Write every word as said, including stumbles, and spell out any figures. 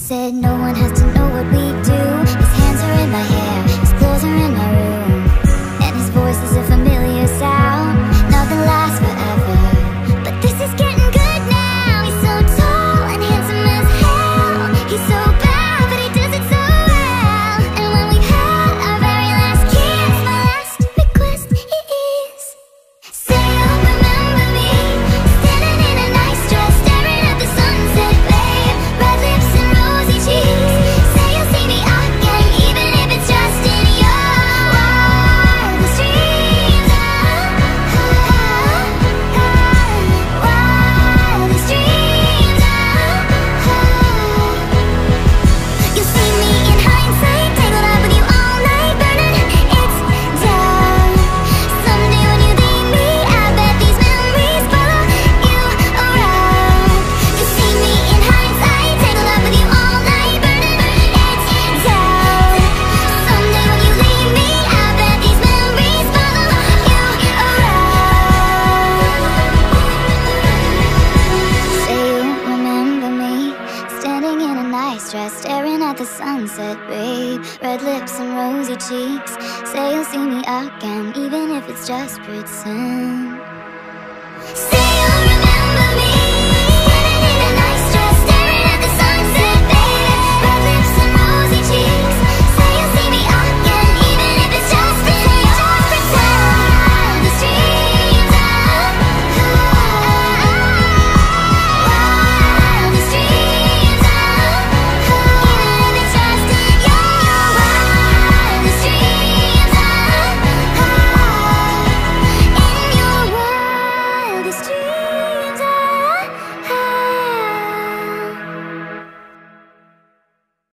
said no one has to know what we do. His hands are in my hair, his clothes are in my room, and his voice is a familiar sound. Nothing lasts forever, but this is getting good now. He's so tall and handsome as hell. He's so bad, but he does it so well. And when we've had our very last kiss, my last request is, say you'll remember me, standing in a nice dress, staring at the sunset, babe. Red lips and rosy cheeks. Say you'll see me again, even if it's just in your wildest dreams. Wildest dreams. You'll see me in hindsight, tangled up with you all night, burning it's down. Someday when you leave me, I bet these memories follow you around. You'll see me in hindsight, tangled up with you all night, burning it's down. Someday when you leave me, I bet these memories follow you around. Say you remember me, standing in a nice dress, staring at the sunset, babe. Red lips and rosy cheeks. Say you'll see me again, even if it's just pretend.